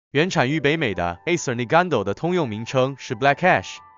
原产于北美的 Acer Nintendo 的通用名称是 Black Ash。